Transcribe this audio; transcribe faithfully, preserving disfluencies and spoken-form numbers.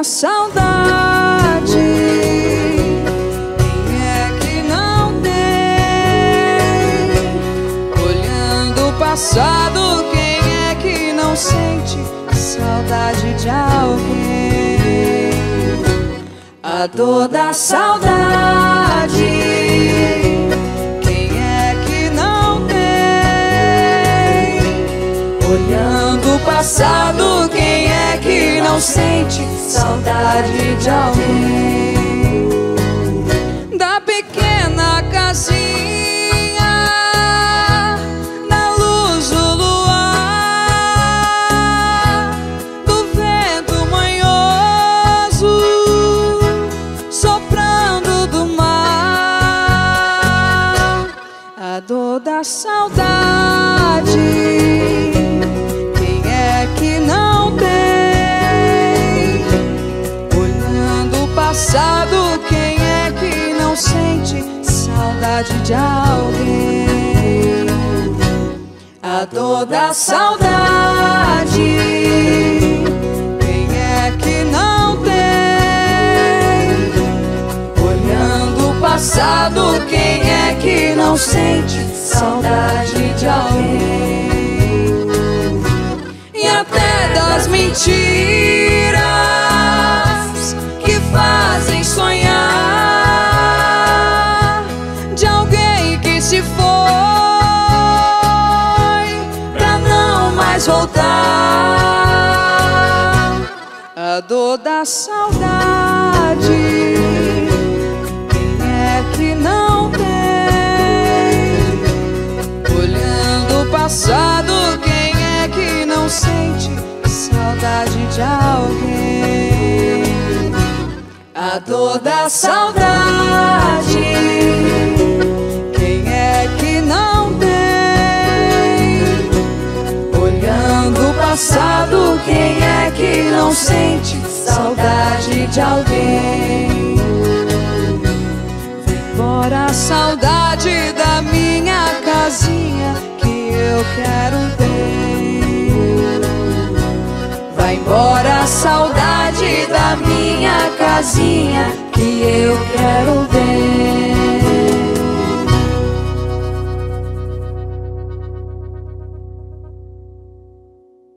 saudade. Quem é que não tem? Olhando o passado, quem é que não sente saudade de alguém? A dor da saudade. Quem é que não tem? Olhando o passado, quem é que não sente saudade de alguém? Da pequena casinha, na luz do luar, do vento manhoso soprando do mar. A dor da saudade. Quem é que não tem? Olhando o passado, quem é que não sente saudade de alguém? A dor da saudade. Quem é que não tem? Olhando o passado, quem é que não sente saudade de alguém? E até das mentiras que fazem sonhar de alguém que se foi pra não mais voltar. A dor da saudade. Quem é que não tem? Olhando o passado, quem é que não sente saudade de alguém? A dor da saudade. Quem é que não tem? Olhando o passado, quem é que não sente saudade de alguém? Vem embora a saudade da minha casinha que eu quero ter. Vai embora a saudade da minha casinha que eu quero ver.